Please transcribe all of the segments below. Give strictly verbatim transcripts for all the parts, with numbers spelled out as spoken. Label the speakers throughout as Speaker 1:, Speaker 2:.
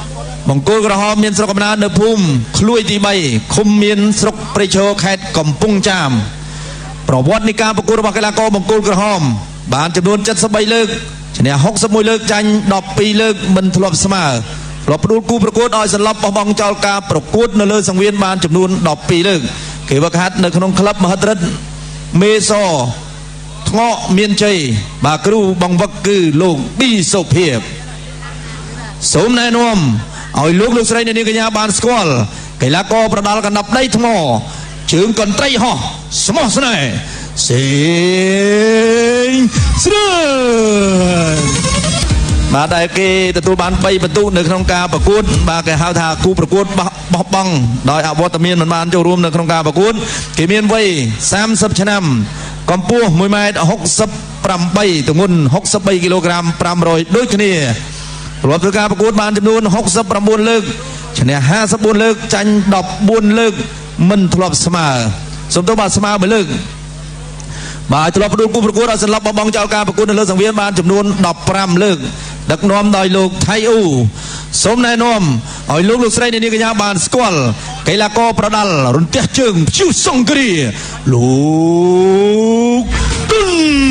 Speaker 1: บางกูกระหอบเมียนสระกำนันเดือพุ่มคลุยตีใบคุมเมียนสระประโชแคดกำปุงจามประวัติในการประกวดระบาดกีฬากอบางกูกระหอมบานจำนวนจัดสบายเลิกชนะหกสมุยเลิกจันดอกปีเลิกมันทลบสมาเราประดูกูประกวดออยสลับปะบองจอลกาประกวดในเลือสังเวียนบานจำนวนดอกปีเลิกเกี่ยวกับฮัตในขนมคลับมหาตรัสเมโซเงาะเมียนใจบากรูบังวักคือโลกบีโซเพียบสมนายนวมเอาลูกลูกใส่ในนี้กันยาบานสกอลกีฬากอประดาลกันนับได้ทั้งหมดจึงกันไตรห่อสมอสนายเสียงเสือมาได้เกตตัวบานไปประตูในขนมกาประกวดมาแกหาทากูประกวดบะบังโดยอาวัตเมียนมันมาจะรวมในขนมกาประกวดเกมียนไว้สามสิบชนำกำปูมวยไม้หกสิบปรำใบตัวงุนหกสิบใบกิโลกรัมปรำรอยด้วยขณีรวมตัวการประกวดบานจำนวนหกสิบประมูลเลิกชนะห้าสิบบุญเลิกจันดอกบุญเลิกมันทลบสมาสมทบาทสมาเหมือนเลิกบาททลบประดูกูประกวดเอาสลับบองเจ้าการประกวดในเลิกสังเวียนบานจำนวนดอกปรำเลิกดักน้อมดอยลูกไทยอูสมนายน้อมเอาลูกลูกใส่ในนี้กันยาบานสกอลกีฬากอประดัลรุ่นเตี้ยจึงชิวซงกรีลูกตึ้ง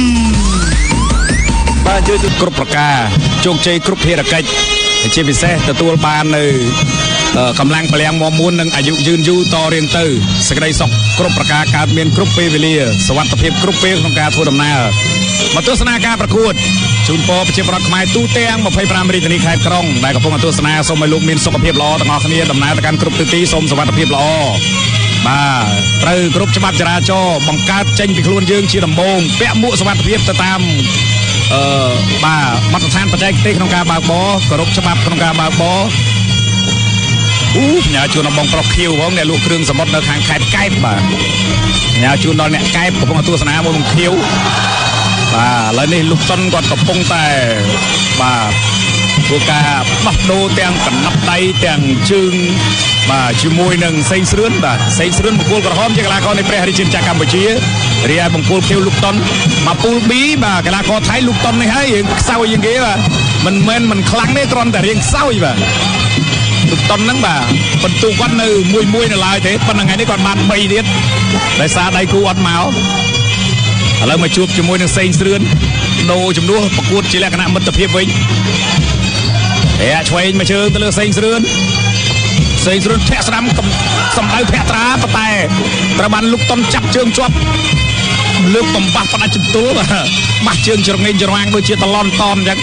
Speaker 1: บ้านเจอจุดกรุบประกาจงใจกรุบเฮรกิจเชี่ยวพิเศษแต่ตัวบ้านเลยกำลังเปลี่ยนมอมูลหนึ่งอายุยืนยูต่อเรียนตื้อสกัดสกกรุบประกาการเมียนกรุบเปวิเลียสวัสดิภาพกรุบเปของการทัวร์ดำนามาตัวสนาการประกวดชุนโปประชิบรักไม้ตู้เตียงมาไฟปรามริตนีแคบกรองได้กับพวกมาตัวสนาสมัยลูกมีนสุขภาพล้อต่างออกนี้ดำนาตะการกรุบตีสมสวัสดิภาพล้อบ้าเตยกรุบฉบับจราจรบังการเจงไปคล้วนยืงชีดำบงเปะมุสวัสดิภาพตามเอ่อบ้ามาตรฐานปัจจัยเตะขนมกาบากบอกรุบฉบับขนมกาบากบออู้ยาจูนบองปลอกคิวของเนี่ยลูกเครื่องสมดในทางแคบไก่บ้ายาจูนนอนเนี่ยไก่กับพวกมาตัวสนาบงคิวบ้าแล้วนี่ลูกต้นก่อนกับปงแต่บ้าพวกกาบักโดเตียงกันนับไตเตียงจึงบ้าชิมวยหนึ่งเซ็งเสือนบ้าเซ็งเสือนบุกพูลกระหอมจากลากรในประเทศจีนจากกัมพูชีเรียบุกพูลคิวลูกต้นมาปูบีบ้ากลากรไทยลูกต้นนี่ให้เศร้าอย่างเงี้ยบ้ามันเหมือนมันคลั่งได้ตรอนแต่เรียงเศร้าอยู่บ้าลูกต้นนั่งบ่าเป็นตัววันนึงมวยมวยในลายเทปเป็นยังไงนี่ก่อนมันไม่เด็ดได้ซาได้กูอัดเมาแล้วมาจูบจมูกหนึ่งเซ็งเสือนโดจมูกประกวดจีแรกคณะมัตตเพียบวิ่งเฮ้ยช่วยมาเชิญตะเลือเซ็งเสือนเซ็งเสือนแทะสนามกับสมัยแพะตราปะแต่ตะบันลูกต้นจับเชิงจวบลูกต่ำปักปะจุดตัวบักเชิงจรงเงินจรวงโดยเชี่ยตะลอนตอนจัง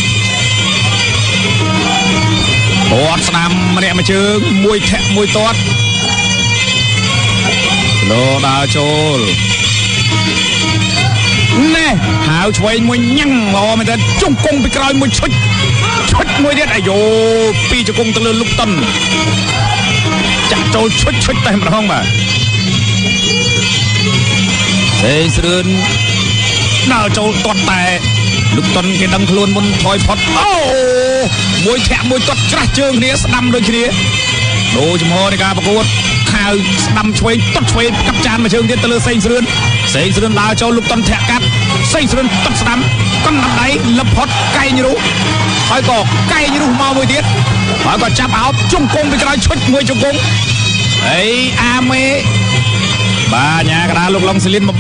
Speaker 1: ปวดสนามมาเนี่ยมาเชิงมวยแทะมวยตอดโลดาโจลเน่หาวช่วยมวยยั่งมอมันจะจุ่มกงไปกลายมวยชุดชุดมวยเด็ดไอโยปีจะกงตะลึงลูกต้นจับโจลชุดชุดเต็มห้องมาเสียเสือนดาวโจลตอดแต่ลูกต้นแกดังคลวนบนถอยพอดโอ้มวยแทะมวยตอดกระเจิงเนี้ยสนำโดยเนี้ยดูจมูกในการประกวดข่าวดำช่วยต้นช่วยกับจานมาเชิงเดียนตะลือเซ็งเสือนเซ็งเสือนลาวโจลูกต้นแทะกัดเซ็งเสือนต้นสนามก้อนน้ำไหลลับพอดไก่ยี่รู้คอยก็ไก่ยี่รู้มามวยเดียดคอยก็จับเอาจุ่มกงไปกระไรชุดมวยจุ่มกงไอ้อาเมบ้าเนี่ยกระดาลูกลองสิลินมาใบ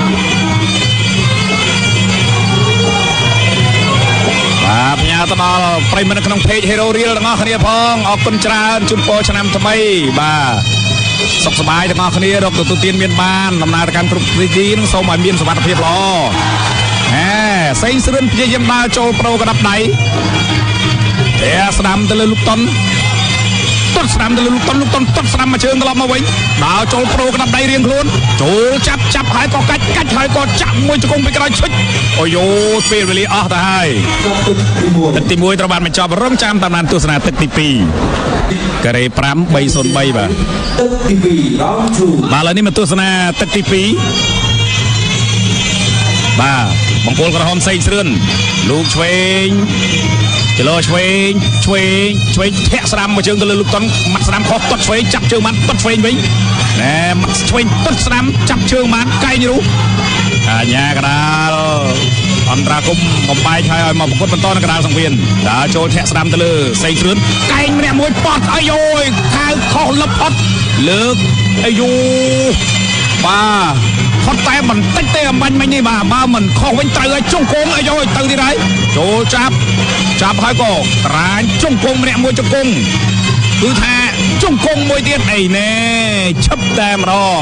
Speaker 1: พญาตนอไปมันขนมเพจเฮโร่เรียลงอคเนียพองออกคนจราจุนโปชนำทำไมบ้าสกสบายงอคเนียดอกตัวเตียนเมียนบ้านนำนาตการกรุบดีนโซมาเมียนสวัสดิ์เพียบล้อแหมเซ็งเสือนพยายามดาวโจโปรกระดับไหนเดี๋ยวสนามตะลุกต้นต้นสนามตะลุกต้นลูกต้นต้นสนามมาเชิงตลอดมาวิ่งดาวโจโปรกระดับไหนเรียงคล้วนโจจับจับหายก็กัดกัดหายก็จับมวยจะคงไปกระไรชุดโอ้ยเปรี้ยวเลยอ๋อแต่ให้ตึกตีมวยตระบานมันจอบร่มจามตำนานตัวสนาตึกตีปีกระไรพรำใบสนใบบ่าบ่าแล้วนี่มันตัวสนาตึกตีปีบ่าบางคนกระหอมใส่เสื้อลูกเชงจะรอช่วยช่วยช่วยแทะสนามมาเชิงตะลึงลูกต้นมัดสนามคอต้นช่วยจับเชิงมันต้นช่วยวิ่งแหน่มัดช่วยต้นสนามจับเชิงมันไกลนี่รู้อ่าเนี่ยกระดาษអន្តរាគមបំបាយហើយឲ្យមកប្រកួតបន្តនៅកណ្ដាលសង្វៀនដើរចូលធាក់ស្ដាំទៅលើសេងស្រឿនកែងម្នាក់មួយប៉ោះអាយអូយខៅខុសលឹបអត់លើកអាយូបាទផុតតែបន្តិចទេអំបញ្ញមិញនេះបាទបើមិនខុសវិញត្រូវឲ្យជង្គង់អាយអូយទៅទៀតហើយចូលចាប់ចាប់ហើយក៏ត្រាញជង្គង់ម្នាក់មួយជង្គង់គឺថាជង្គង់មួយទៀតអីណែឈឹបតែម្ដង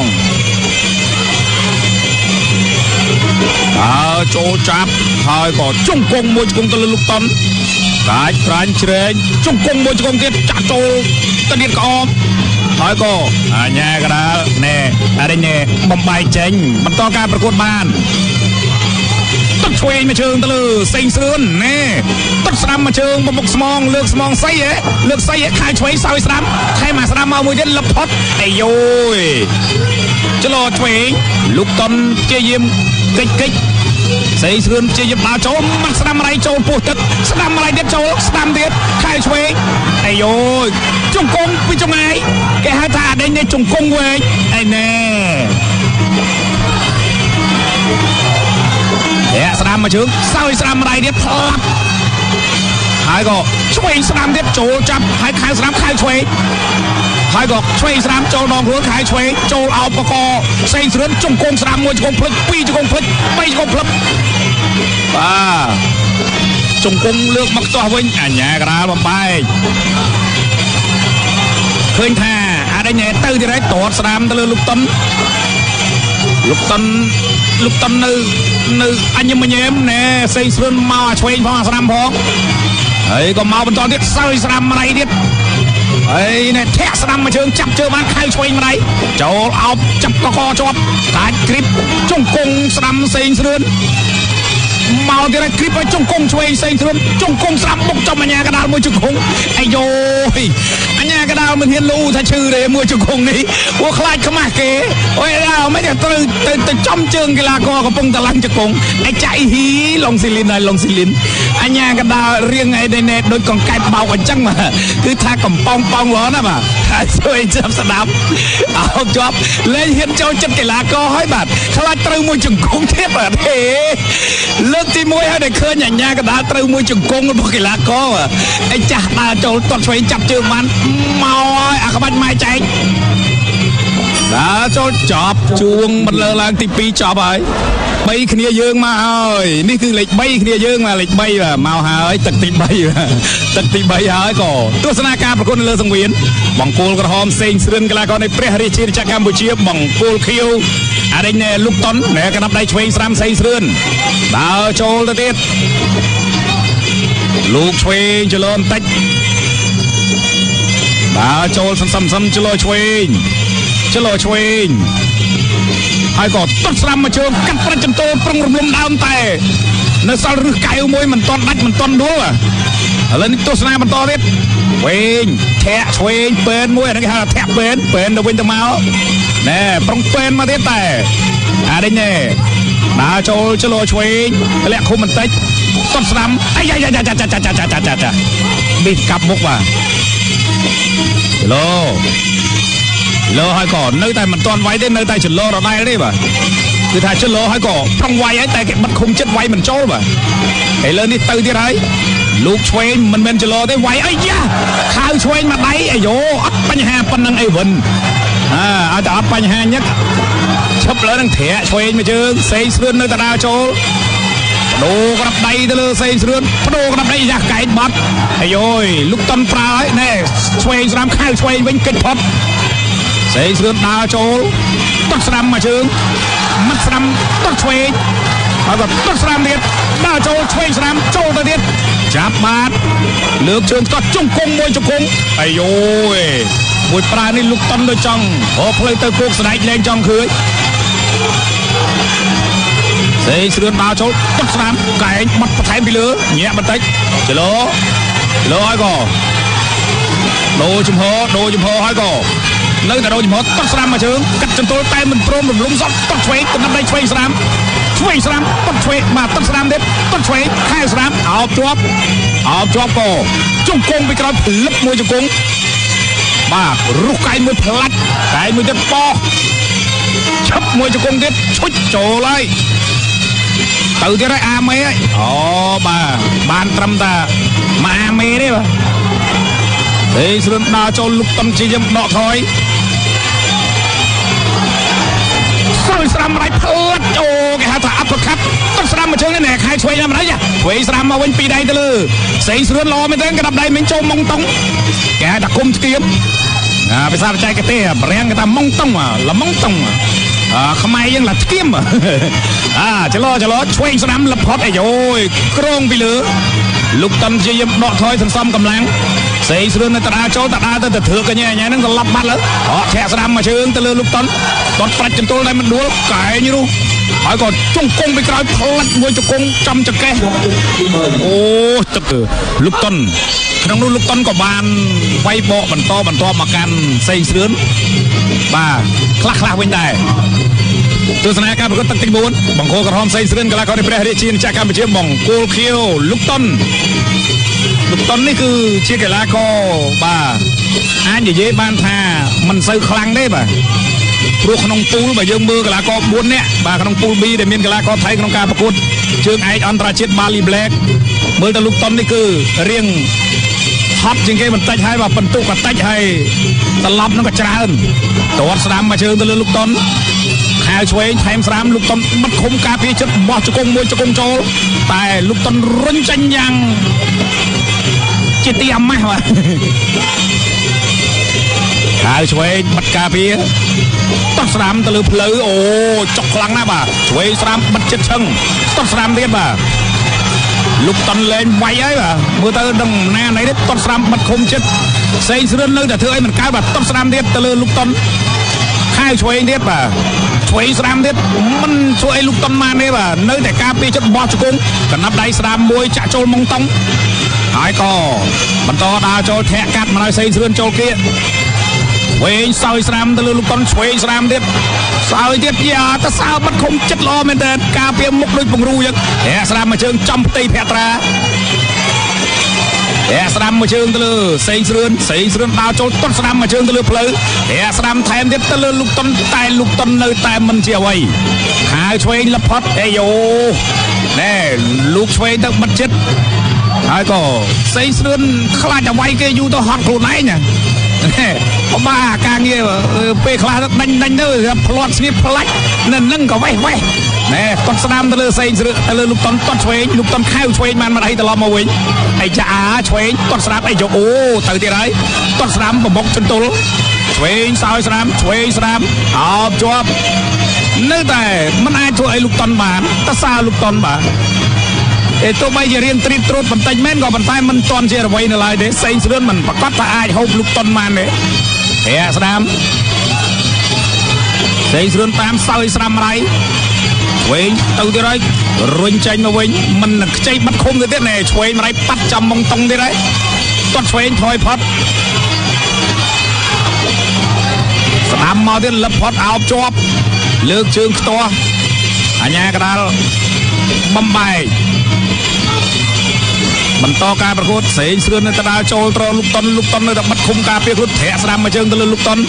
Speaker 1: អើចូលចាប់ហើយក៏ជង្គង់មួយជង្គង់ទៅលើលោកតុនកាចប្រាញ់ជ្រែកជង្គង់មួយជង្គង់ទៀតចាក់ចូលទៅទៀតក្អមហើយក៏អញ្ញាកដាលណែអានេះណែបំបាយចេញបន្តការប្រកួតបានទឹកឆ្វេងមួយជើងទៅលើសេងស្រឿនណែទឹកស្ដាំមួយជើងបំមុខស្មងលើកស្មងសៃហ៎លើកសៃហ៎ខាយឆ្វេងសោយស្ដាំខែមកស្ដាំមកមួយទៀតលឹបផុតអាយូយចលោឆ្វេងលោកតុនព្យាយាមកិច្ចកិច្ចសេងស្រឿនព្យាយាមដើរចូលមកស្ដាំរៃចូលពោះទឹកស្ដាំរៃទៀតចូលស្ដាំទៀតខែឆ្វេងអាយូយជង្គង់ពីចងាយគេហៅថាអដេញនេះជង្គង់វែងអីណែតែស្ដាំមកជើងសោយស្ដាំរៃទៀតផ្លាប់ហើយក៏ឆ្វេងស្ដាំទៀតចូលចាប់ហើយខៅស្ដាំខៅឆ្វេងហើយក៏ឆ្វេងស្ដាំចូលដងខ្លួនខៅឆ្វេងចូលអោបបកផ្សេងស្រឿនជង្គង់ស្ដាំមួយជង្គង់ភ្លេចពីរជង្គង់ភ្លេចបីជង្គង់ភ្លឹបបាទជង្គង់លើកមកទាស់វិញអញ្ញាកដាលបំបែកឃើញថាអដេញទៅទៀតហើយតតស្ដាំទៅលើលោកតុនលោកតុនលោកតុននៅនៅអញញញែមណែសេងស្រឿនមកអាឆ្វេងផងអាស្ដាំផងហើយក៏មកបន្តទៀតសើយស្ដាំម្ដាយទៀតហើយណែធាក់ស្ដាំមួយជើងចាប់ជើងបានខៅឆ្វេងម្ដាយចូលអោបចាប់កកជាប់តាច់គ្រីបជង្គង់ស្ដាំសេងស្រឿនមកទៀតគ្រីបឲ្យជង្គង់ឆ្វេងសេងស្រឿនជង្គង់ស្ដាំបុកចំអញ្ញាកដាលមួយជង្គង់អាយូយអញ្ញាកដាលមិនហ៊ានលូថាឈឺទេមួយជង្គង់នេះពួកខ្លាចខ្មាស់គេអូយដល់មិនត្រូវទៅទៅចំជើងកីឡាករកំពុងតឡើងជង្គង់ឯចាក់ហ៊ីឡុងស៊ីលីនហើយឡុងស៊ីលីនអញ្ញាកដាលរៀងឯណែដូចកង្កែបបោកអញ្ចឹងបាទគឺថាកំប៉ោងប៉ោងល្អណាស់បាទហើយជួយចាប់ស្ដាប់អោបជាប់លេងហ៊ានចូលចិត្តកីឡាករហើយបាទខ្លាចត្រូវមួយជង្គង់ទៀតបាទហេលើកទីមួយហើយដែលឃើញអញ្ញាកដាលត្រូវមួយជង្គង់របស់កីឡាករឯចាស់ដើរចូលទាត់ឆ្វេងចាប់ជើងបានមកហើយអាក្បាច់ម៉ែចែកដើរចូលចប់ជួងបន្លឺឡើងទីពីរចប់ហើយបីគ្នាយើងមកហើយនេះគឺលេខបីគ្នាយើងមកលេខបីបាទមកហើយទឹកទីបីទឹកទីបីហើយក៏ទស្សនាការប្រកួតនៅលើសង្វៀនបង្គោលក្រហមសេងស្រឿនកីឡាករនៃព្រះរាជាណាចក្រកម្ពុជាបង្គោលខៀវអដេញណែលោកតុនណែកណ្ដាប់ដៃឆ្វេងស្ដាំសេងស្រឿនដើរចូលទៅទៀតលោកឆ្វេងចលនតិចដើរចូលសំសំសំចលោឆ្វេងចលោឆ្វេងហើយក៏ទត់ស្ដាំមកជើងកាត់ប្រាច់ចន្ទោលប្រុងរំលំដើមតែនៅសល់រឹសកៅមួយមិនទាន់ដាច់មិនទាន់ដួលឥឡូវនេះទស្សនាបន្តទៀតវែងធាក់ឆ្វេងពេនមួយអានេះគេហៅថាធាក់ពេនពេនទៅវិញទៅមកណែប្រុងពេនមកទៀតតែអានេះណែដើរចូលចលោឆ្វេងធ្លាក់ឃុំបន្តិចទត់ស្ដាំអាយយ៉ាយ៉ាចាចាចាចាចាចាចាប៊ីសកាប់មុខបាទចលោលោហើយក៏នៅតែមិនទាន់វាយទេនៅតែចលោរដែលទេបាទគឺថាចលោហើយក៏ប្រងវាយហើយតែគេបិទឃុំចិត្តវាយមិនចូលបាទឥឡូវនេះទៅទៀតហើយលោកឆ្វេងមិនមែនចលោទេវាយអីយ៉ាខៅឆ្វេងមកដៃអាយ៉ូអត់បញ្ហាប៉ុណ្ណឹងអីវិនអើឲ្យតែអត់បញ្ហាញឹកឈប់លើនឹងធាក់ឆ្វេងមកជើងសេងស្រឿននៅតែដើរចូលបដូរក្រាប់ដៃទៅលើសេងស្រឿនបដូរក្រាប់ដៃយ៉ាកែកបាត់អាយ៉ូយលោកតុនប្រើហើយណែឆ្វេងស្ដាំខៅឆ្វេងវិញកិច្ចផុតសេងស្រឿនដើរចូលទាត់ស្ដាំមកជើងមាត់ស្ដាំទាត់ឆ្វេងហើយក៏ទាត់ស្ដាំទៀតដើរចូលឆ្វេងស្ដាំចូលទៅទៀតចាប់បាត់លើកជើងទាត់ជង្គង់មួយជង្គង់អាយូយមួយប្រើនេះលោកតុនដូចចង់ហោផ្លូវទៅគោកស្ដេចលេងចង់ឃើញសេងស្រឿនដើរចូលទាត់ស្ដាំកែងបាត់បន្ថែមពីលើញាក់បន្តិចចលោចលោហើយក៏ដូរចំហដូរចំហហើយក៏នៅតែដូរចំហទាត់ស្ដាំមកជើងកាត់ចន្ទល់តែមិនព្រមរំលំសក់ទាត់ឆ្វេងកណ្ដាប់ដៃឆ្វេងស្ដាំឆ្វេងស្ដាំទាត់ឆ្វេងបាទទាត់ស្ដាំទៀតទាត់ឆ្វេងខែស្ដាំអោបជាប់អោបជាប់ក៏ជង្គង់ពីក្រោយផ្លឹបមួយជង្គង់បាទរុះកែងមួយផ្លាច់កែងមួយទៀតប៉ោះឈប់មួយជង្គង់ទៀតឈុចចូលហើយទៅទៀតហើយអាមេហើយអូបាទបានត្រឹមតាមកអាមេទេបាទសេងស្រឿនដើរចូលលុកតុនជាយឹមដកថយសើស្រាំរៃផ្អើតអូគេហៅថាអបកាត់តុនស្រាំមកជើងនេះខែឆ្វេងណាមិនអីឆ្វេងស្រាំមកវិញពីដៃទៅលើសេងស្រឿនល្អមែនទេក្តាប់ដៃមិញចូលម៉ុងតុងគេហៅថាគុំស្គៀមអាភាសាបច្ចេកទេសបរៀងគេថាម៉ុងតុងល្ម៉ុងតុងអឺខ្មែរយើងឡាស្គៀមអាចលោចលោឆ្វេងស្ដាំលផុតអីយោយក្រងពីលើលុកតុនជាយឹមដកថយសន្សំកម្លាំងសេងស្រឿននៅតដាចូលតដាទៅទៅធឿកញ៉ែញ៉ែហ្នឹងត្រឡប់បាត់លើអត់ធាក់ស្ដាំមកជើងទៅលើលុកតុនគាត់ប្រាច់ចន្ទុលដែលមិនដួលកែងនោះហើយក៏ជង្គង់ពីក្រោយផ្លាត់មួយជង្គង់ចំចកេះអូទឹកលុកតុនក្នុងនោះលុកតុនក៏បានវាយបកបន្តបន្តមកកាន់សេងស្រឿនបាទខ្លះខ្លះវិញដែរទស្សនាការប្រកួតទឹកទីបួនបង្គោលក្រហមសេងស្រឿនកីឡាករនៃព្រះរាជាណាចក្រកម្ពុជាបង្គោលខៀវលុកតុនលុកតុននេះគឺជាកីឡាករបាទអាចនិយាយបានថាមិនសូវខ្លាំងទេបាទព្រោះក្នុងពូលបើយើងមើលកីឡាករបួននាក់បាទក្នុងពូល B ដែលមានកីឡាករថៃក្នុងការប្រកួតជើងឯកអន្តរជាតិ Bali Black មើលទៅលុកតុននេះគឺរៀងហត់ជាងគេបន្តិចហើយបាទបន្ទុកក៏តិចហើយត្រឡប់នឹងក៏ច្រើនទាត់ស្ដាំមកជើងទៅលើលុកតុនខែឆ្វេងថែមស្រាមលុកតុនបិទឃុំការពារចិត្តបោះជង្គង់មួយជង្គង់ចូលតែលុកតុនរុញចាញ់យ៉ាងជាទីអាម៉ាស់បាទខែឆ្វេងបិទការពារតោះស្រាមទៅលើផ្លូវអូចុកខ្លាំងណាស់បាទឆ្វេងស្រាមបិទចិត្តឈឹងតោះស្រាមទៀតបាទលុកតុនលេងវាយហើយបាទមើលទៅដឹងណាណៃនេះតោះស្រាមបិទឃុំចិត្តសេងស្រឿននៅតែធ្វើអីមិនកើតបាទតោះស្រាមទៀតទៅលើលុកតុនខែឆ្វេងទៀតបាទឆ្វេងស្រាមទៀតមិនជួយអីលុកតុនបានទេបាទនៅតែការពារចិត្តបោះជង្គង់កណាប់ដៃស្រាមមួយចាក់ចូលម៉ុងតុងហើយក៏បន្តដើរចូលធាក់កាត់មកឲ្យសេងស្រឿនចូលគៀវែងសោយស្រាមទៅលើលុកតុនឆ្វេងស្រាមទៀតសោយទៀតយ៉ាតសើបាត់ឃុំចិត្តល្អមែនតើការពារមុខដូចពង្រូយ៉ាងហែស្រាមមួយជើងចំផ្ទៃភក្ត្រាហែស្រាមមួយជើងទៅលើសេងស្រឿនសេងស្រឿនដើរចូលតុនស្រាមមួយជើងទៅលើផ្លូវហែស្រាមថែមទៀតទៅលើលុកតុនតែលុកតុននៅតែមិនជាអ្វីខាវឆ្វេងលផុតអេយ៉ូណែលូកឆ្វេងទៅបិទចិត្តហើយក៏សេងស្រឿនខ្លាចអ្វីគេយូរទៅហត់ខ្លួនឯងណាបបាការងារពេលខ្លះដេញដេញទៅផ្លាត់ស្ងៀមផ្លាច់នៅនឹងក៏វេះវេះណែតត់ស្ដាំទៅលើសេងស្រឿនទៅលើលុកតុនតត់ឆ្វេងលុកតុនខៅឆ្វេងបានមកអីត្រឡប់មកវិញហើយចាឆ្វេងតត់ស្ដាំអីយកអូទៅទៀតហើយតត់ស្ដាំប្រមុខចន្ទុលឆ្វេងសោយស្ដាំឆ្វេងស្ដាំអោបជាប់នៅតែមិនអាចធ្វើអីលុកតុនបានតសើលុកតុនបាទឯទោះបីជារៀនត្រៀតត្រួតបន្តិចមែនក៏ប៉ុន្តែមិនទាន់ជាអ្វីនៅឡើយទេសេងស្រឿនមិនប្រកាសថាអាចហូបលុកតុនបានទេហែស្ដាំសេងស្រឿនតាមសោយស្រាំរៃវិញទៅទៀតហើយរុញចេញមកវិញមិនខ្ចីបាត់ឃុំទៅទៀតណែឆ្វេងរៃប៉ាត់ចំម៉ុងតុងទៀតហើយទាត់ឆ្វេងថយផុតស្ដាំមកទៀតលឹបផុតអោបជាប់លើកជើងខ្ទាស់អញ្ញាកដាលបំបែកបន្តការប្រកួតសេងស្រឿននៅតដាចូលត្រលុកតុនលុកតុននៅតែបាត់ឃុំការពារខ្លួនធាក់ស្ដាំមកជើងទៅលើលុកតុន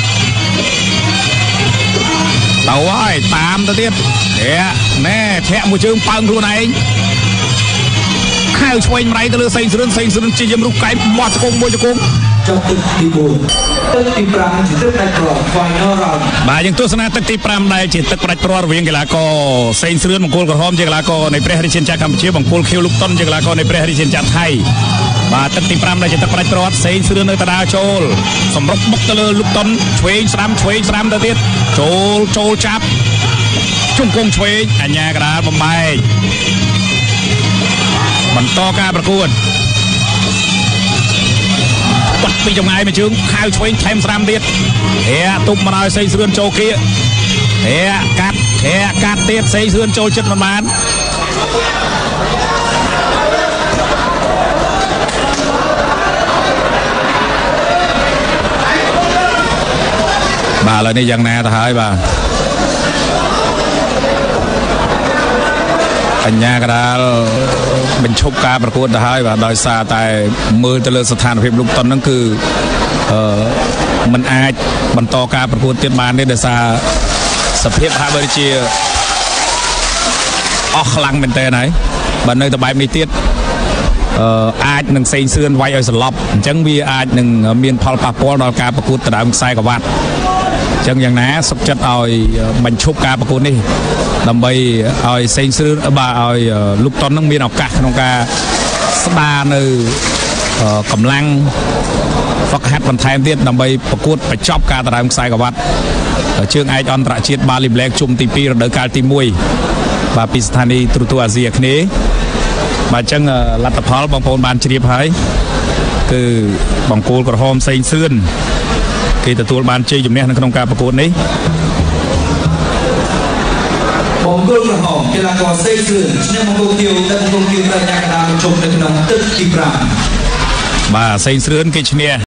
Speaker 1: ទៅហើយតាមទៅទៀតធាក់ណែធាក់មួយជើងប៉ើងខ្លួនឯងខៅឆ្វេងម្រៃទៅលើសេងស្រឿនសេងស្រឿនជាយឹមរូបកែបោះជង្គង់មួយជង្គង់ចុះទឹកទីបួនទឹកទីប្រាំជាទឹកដាច់ប្រត់ final round បាទយើងទស្សនាទឹកទីប្រាំដែលជាទឹកដាច់ប្រត់រវាងកីឡាករសេងស្រឿនបង្គោលក្រហមជាកីឡាករនៃព្រះរាជាណាចក្រកម្ពុជាបង្គោលខៀវលុកតុនជាកីឡាករនៃព្រះរាជាណាចក្រថៃបាទទឹកទីប្រាំដែលជាទឹកដាច់ប្រត់សេងស្រឿននៅតដាចូលសម្រុកបុកទៅលើលុកតុនឆ្វេងស្ដាំឆ្វេងស្ដាំទៅទៀតចូលចូលចាប់ជង្គង់ឆ្វេងអញ្ញាកដាលបំបែកបន្តការប្រកួតបាត់ពីចម្ងាយមួយជើងខៅឆ្វេងថែមស្រាមទៀតហែទុបមកឲ្យសេងស្រឿនចូលគៀហែកាត់ហែកាត់ទៀតសេងស្រឿនចូលចិត្តមិនបានបាទឥឡូវនេះយ៉ាងណាទៅហើយបាទអញ្ញាកដាលបញ្ឈប់ការប្រកួតទៅហើយបាទដោយសារតែមើលទៅលើស្ថានភាពលុកតុនហ្នឹងគឺអឺมันអាចបន្តការប្រកួតទៀតបានទេដោយសារសភាពហាក់បីជាអស់ខ្លាំងមែនតើហើយបើនៅតែបែបនេះទៀតអឺអាចនឹងសេងសឿនវាយឲ្យសន្លប់អញ្ចឹងវាអាចនឹងមានផលប៉ះពាល់ដល់ការប្រកួតដណ្ដើមខ្សែក្រវ៉ាត់អញ្ចឹងយ៉ាងណាសុខចិត្តឲ្យបញ្ឈប់ការប្រកួតនេះដើម្បីឲ្យសេងសឿនបាទឲ្យលោកតុននឹងមានឱកាសក្នុងការស្ដារនៅកម្លាំងហ្វឹកហាត់បន្ថែមទៀតដើម្បីប្រកួតបញ្ចប់ការដណ្ដើមខ្សែក្រវ៉ាត់ជើងឯកអន្តរជាតិបាលីប្លែកជុំទីពីររដូវកាលទីមួយបាទពីស្ថានីយ៍ទូរទស្សន៍អាស៊ីអាគ្នេយ៍បាទអញ្ចឹងលទ្ធផលបងប្អូនបានជ្រាបហើយគឺបង្គោលក្រហមសេងសឿនគេទទួលបានជ័យជំនះនៅក្នុងការប្រកួតនេះបង្គោលក្រហមកីឡាករសេងសឿនឈ្នះបង្គោលទាវតែបង្គោលទាវត្រូវញ៉ាំកណ្ដាលជុំនៅក្នុងទឹកទីប្រាំបាទសេងសឿនគេឈ្នះ